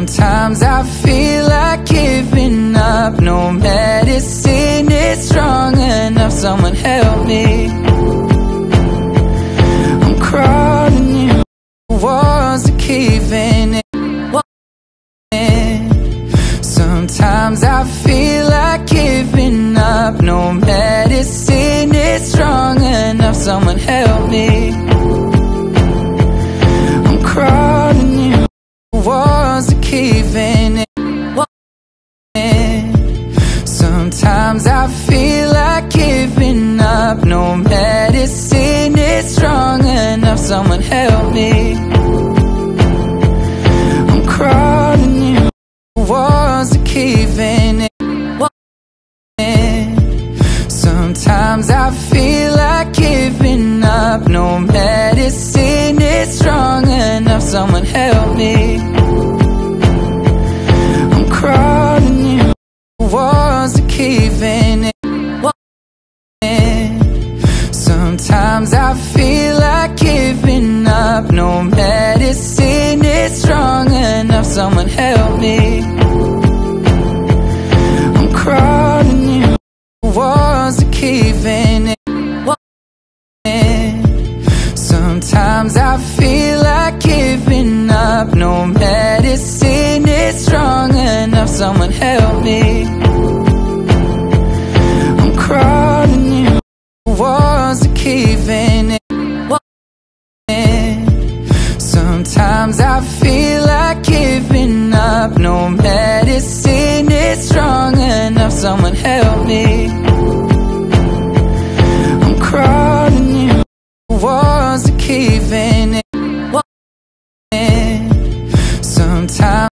Sometimes I feel like giving up. No medicine is strong enough. Someone help me. I'm crawling in, walls are caving in. Sometimes I feel like giving up. No medicine is strong enough. Someone help me. I'm crawling in, walls are caving in. Sometimes I feel like giving up. No medicine is strong enough. Someone help me. I'm crawling in, walls are caving in. Sometimes I feel like giving up. No medicine is strong enough. Someone help me. I'm crawling in, walls are caving in. Sometimes I feel like giving up. No medicine is strong enough. Someone help me. I'm crawling in, walls are caving in. Sometimes I feel like giving up. No medicine is strong enough. Someone help me. I'm crawling in, walls are caving in. Sometimes I feel like giving up. No medicine is strong enough. Someone help me. I'm crawling in, walls are caving in. Sometimes